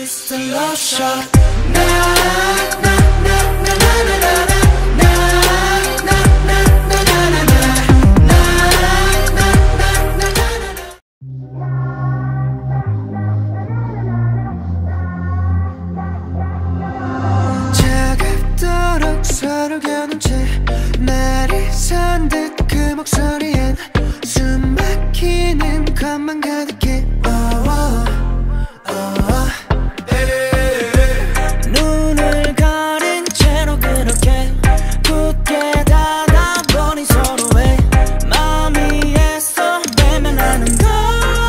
It's the love shot. Na na na na na na na na. 서로 겨눈 채 말이 선 듯 그 목소리엔 숨 막히는 것만 가득해. 눈을 가린 채로 그렇게 굳게 닫아보니 서로의 마음이 애써 외면하는 걸.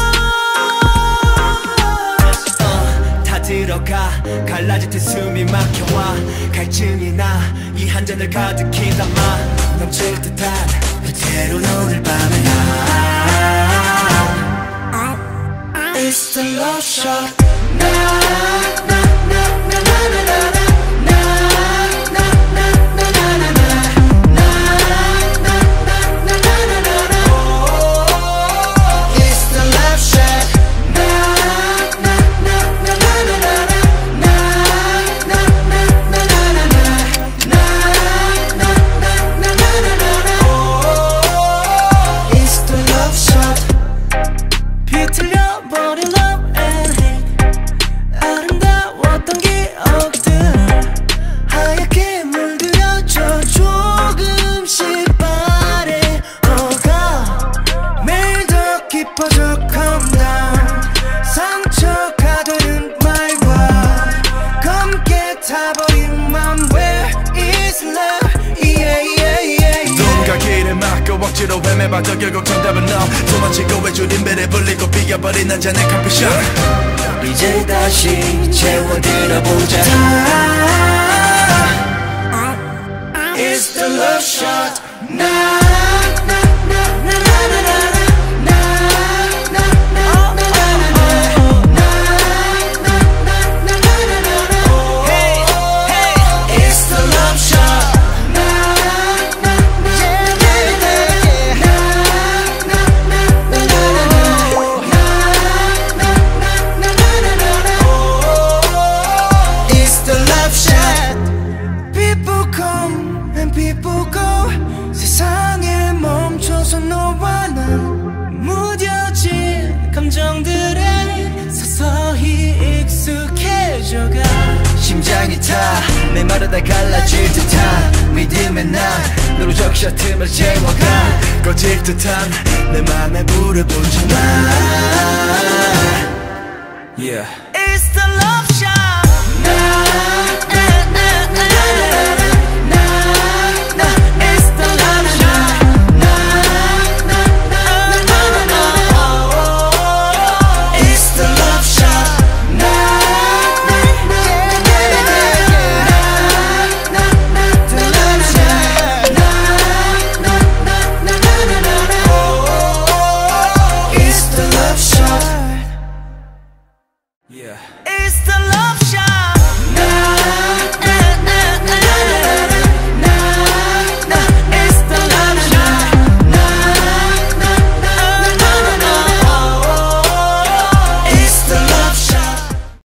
다 들어가 갈라질 때 숨이 막혀와 갈증이 나 이 한 잔을 가득히 담아 넘칠 듯한 그대로 오늘 밤에 It's the love shot. Na na na na na na na na. 상처가 되는 말과 검게 타버린 맘. Where is love? Yeah, yeah, yeah, yeah. 누군가 길을 막고 억지로 헤매봐도 결국 정답은 너. 도망치고 외줄인 배를 불리고 비겨버린 한 잔의 커피숍. 이제 다시 채워들어보자. It's the love shot. 나 people go. 세상에 멈춰서 너와 나 무뎌진 감정들에 서서히 익숙해져가. 심장이 타 메마르다 갈라질 듯한 믿음의 날 너로 적셔 틈을 채워가. 꺼질 듯한 내 맘에 불을 붙여놔. Yeah. It's the love shot.